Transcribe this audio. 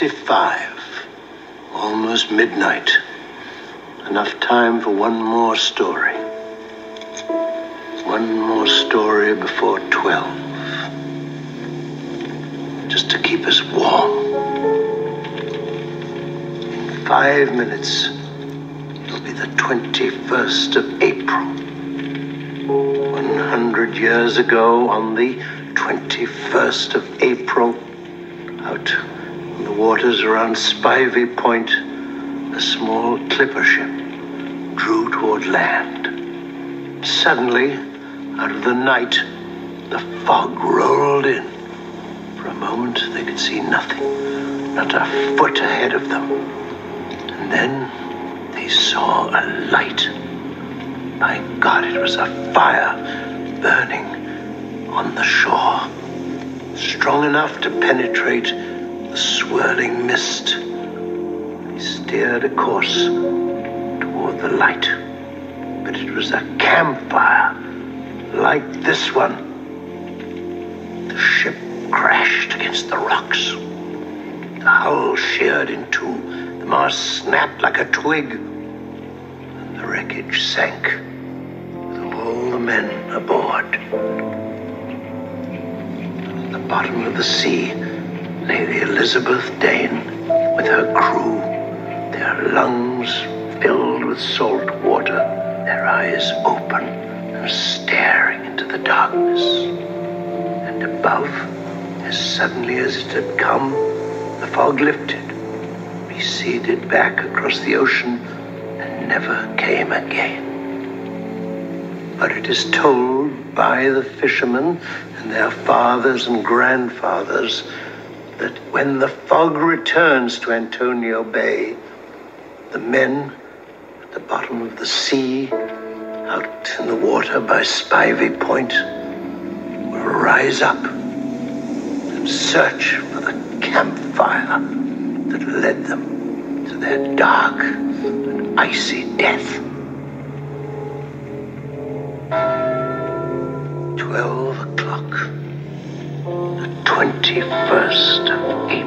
8:55, almost midnight. Enough time for one more story. One more story before 12. Just to keep us warm. In 5 minutes, it'll be the 21st of April. 100 years ago, on the 21st of April, out in the waters around Spivey Point, a small clipper ship drew toward land. Suddenly, out of the night, the fog rolled in. For a moment, they could see nothing, not a foot ahead of them. And then they saw a light. My God, it was a fire burning on the shore, strong enough to penetrate the swirling mist. They steered a course toward the light, but it was a campfire like this one. The ship crashed against the rocks. The hull sheared in two. The mast snapped like a twig, and the wreckage sank with all the men aboard. At the bottom of the sea lay the Elizabeth Dane with her crew, their lungs filled with salt water, their eyes open and staring into the darkness. And above, as suddenly as it had come, the fog lifted, receded back across the ocean, and never came again. But it is told by the fishermen and their fathers and grandfathers that when the fog returns to Antonio Bay, the men at the bottom of the sea, out in the water by Spivey Point, will rise up and search for the campfire that led them to their dark and icy death. 12 o'clock, the 21st of April.